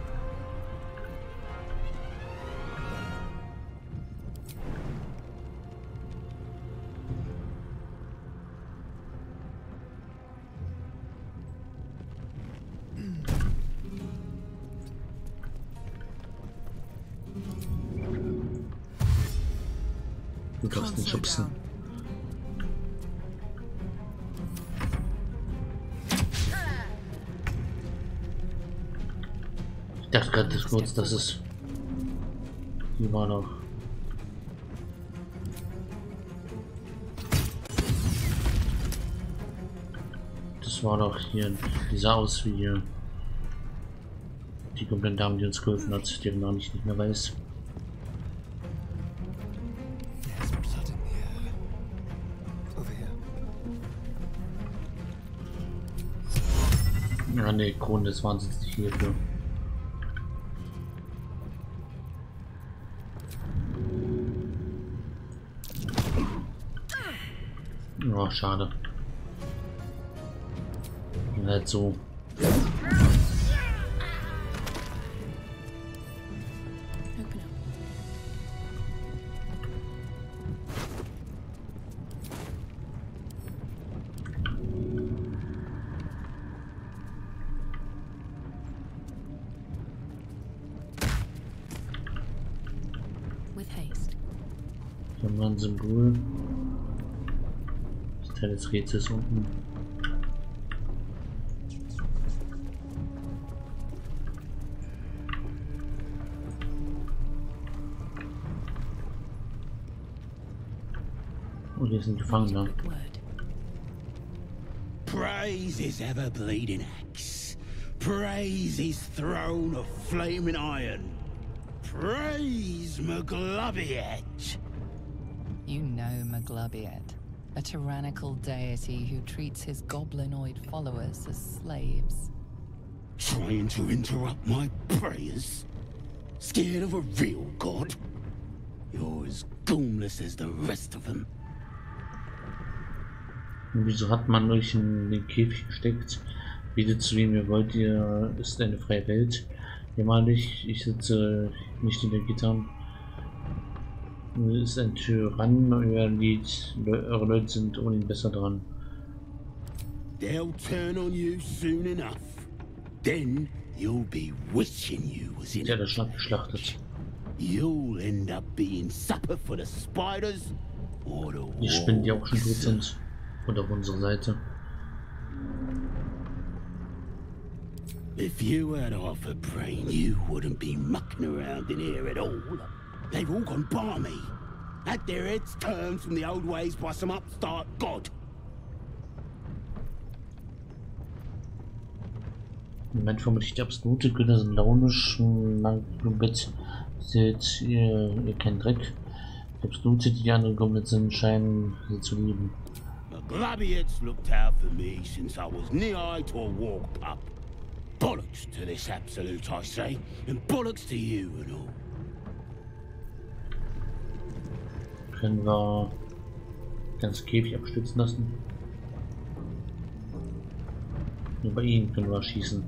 Du darfst nicht schubsen. Ich dachte gerade kurz, dass es die war noch. Das war doch hier, die sah aus wie die kompletten Dame, die uns geholfen hat, deren Namen ich nicht mehr weiß. Ja, ne, Krone des Wahnsinns nicht hierfür. Oh, schade. Halt so. Dann war ein Symbol. Das Teil des Rätsels unten. Oh, hier ist ein Gefangener. Praise his ever-bleeding axe. Praise his throne of flaming iron. Praise Maglobiet. You know Maglobiet, a tyrannical deity who treats his goblinoid followers as slaves. Trying to interrupt my prayers? Scared of a real god? You're as goomless as the rest of them. Und wieso hat man euch in den Käfig gesteckt? Bietet zu wem ihr wollt, ihr ist eine freie Welt. Jämmerlich, ich sitze nicht in der Gitarre. Ist ein Tyrann, euer Lied, eure Leute sind ohne ihn besser dran. They'll turn on you soon enough. Then you'll be wishing you was in Ja, der Schlag geschlachtet. You'll end up being supper for the spiders or the Die Spinnen, die auch schon tot wolves. sind. Und auf unserer Seite. If you had half a brain, you wouldn't be mucking around in here at all. They've all gone balmy. Had their heads turned from the old ways by some upstart god. Im Moment vermutlich die absolute Güter sind launisch. Bett seht ihr, ihr kennt Dreck. Die absolute, die anderen Goblins sind, scheinen sie zu lieben. The Glabiots looked out for me since I was knee-high to a walk pup. Bollocks to this absolute, I say, and bollocks to you and all. Können wir ganz Käfig abstützen lassen? Nur bei ihnen können wir schießen.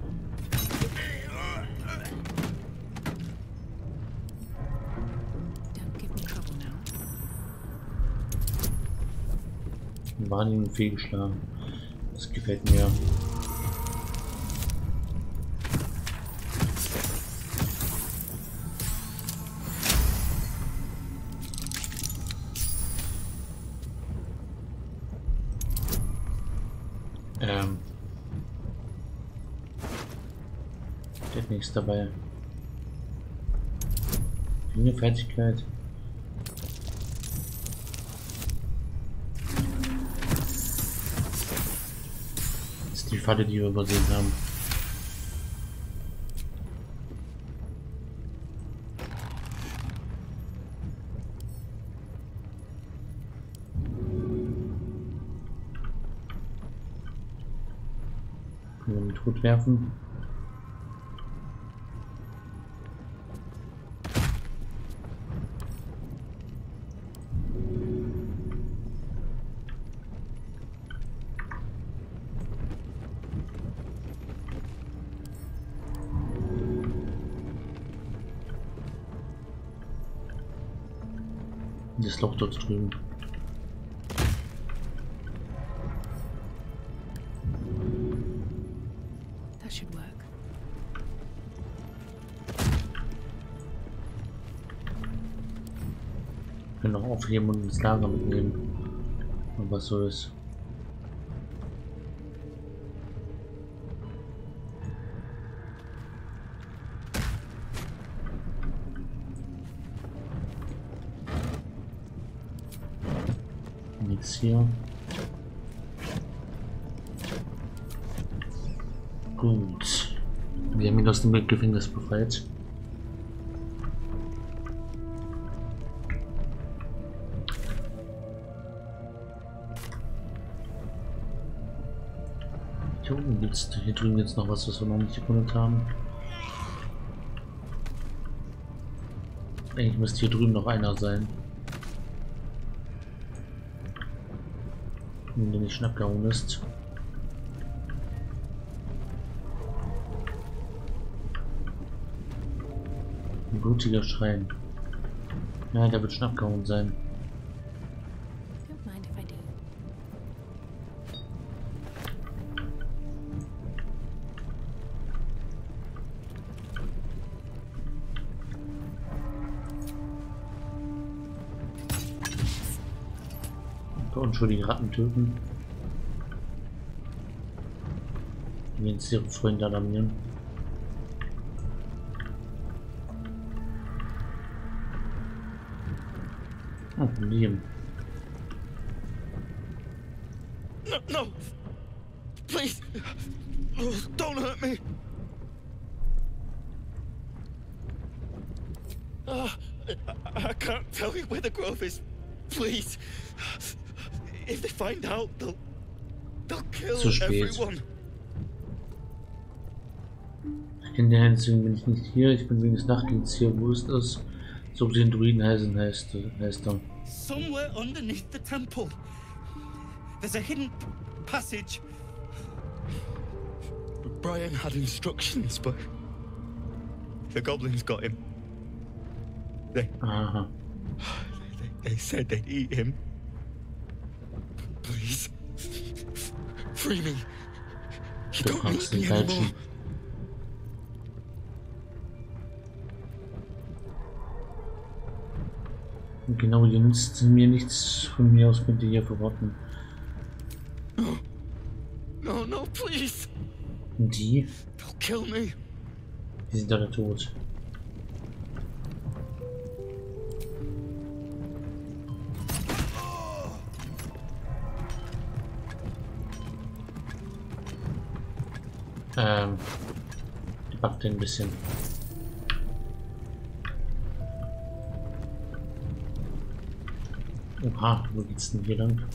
Wahrnehmung fehlgeschlagen. Das gefällt mir. Ähm. Steht nichts dabei. Eine Fertigkeit. Das ist die Falle, die wir übersehen haben. Können wir mit Hut werfen. Das Loch dort drüben. That should work. Wir können auch aufheben und ins Lager mitnehmen. Und was so ist. Nichts hier. Gut. Wir haben ihn aus dem Gefängnis befreit. Hier oben gibt's, hier drüben jetzt noch was, was wir noch nicht erkundet haben. Eigentlich müsste hier drüben noch einer sein. Wenn der nicht schon abgehauen ist. Ein blutiger Schrein. Ja, der wird schon abgehauen sein. Don't mind if I do. Unschuldige Ratten töten. Die jetzt ihre Freunde alarmieren. Oh, Liam. No, no! Please! Oh, don't hurt me! Oh, I, I can't tell you where the grove is. Please! If they find out, they'll... they'll kill Zu spät. everyone. Hinterher, deswegen bin ich nicht hier. Ich bin wegen des Nachtdienstes hier. Wo ist das? So den Druiden heißen heißt, heißt er. Somewhere underneath the temple. There's a hidden passage. Brian had instructions, but the goblins got him. They, Aha. they, they said they'd eat him. Please, free me. You Du don't kannst need den me anymore. Falschen. Und genau, ihr nützt mir nichts von mir aus, könnt ihr hier verrotten. No, no, no, please. Und die? They'll kill me. Die sind alle tot. Ähm, die backt ein bisschen. Oha, wo geht's denn hier lang?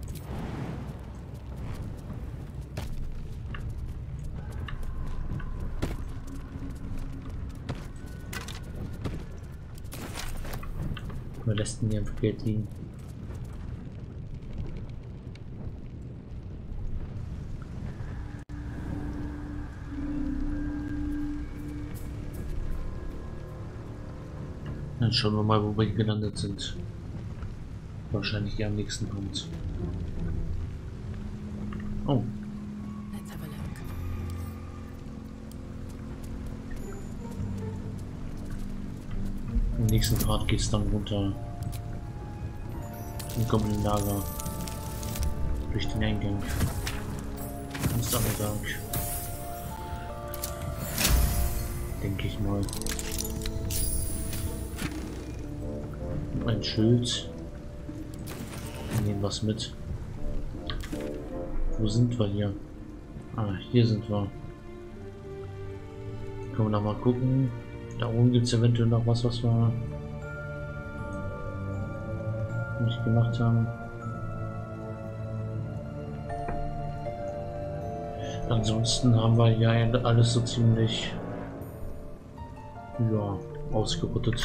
Wer lässt denn hier einfach Geld liegen? Dann schauen wir mal, wo wir hier gelandet sind. Wahrscheinlich hier am nächsten Punkt. Oh. Let's have a look. Im nächsten Part geht es dann runter zum kommenden Lager. Durch den Eingang. Ganz am Tag. Denke ich mal. Ein Schild. Wir nehmen was mit. Wo sind wir hier? Ah, hier sind wir. Können wir noch mal gucken. Da oben gibt es eventuell noch was, was wir nicht gemacht haben. Ansonsten haben wir hier alles so ziemlich ja, ausgerottet.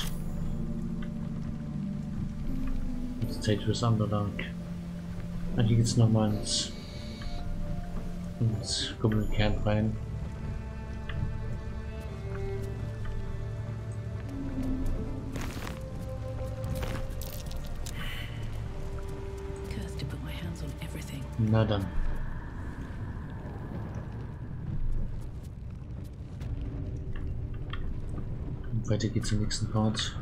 Zeit fürs andere. Ah, hier geht's nochmal ins, ins kommende Camp rein. Cursed to put my hands on everything. Na dann. Und weiter geht's im nächsten Part.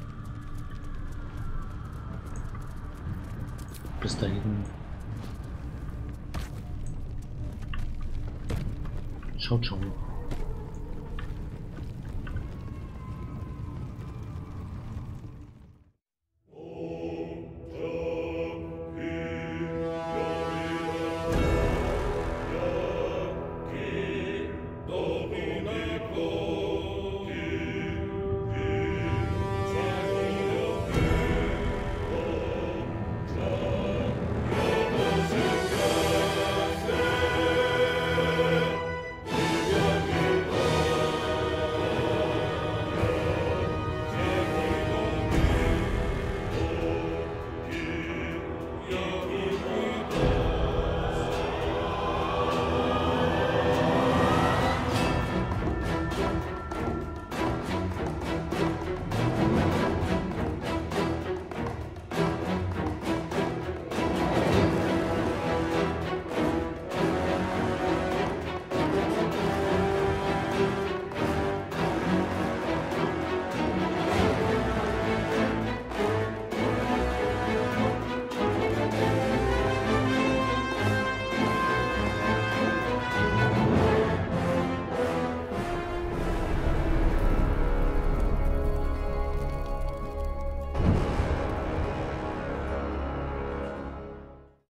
Bis dahin. Ciao, ciao.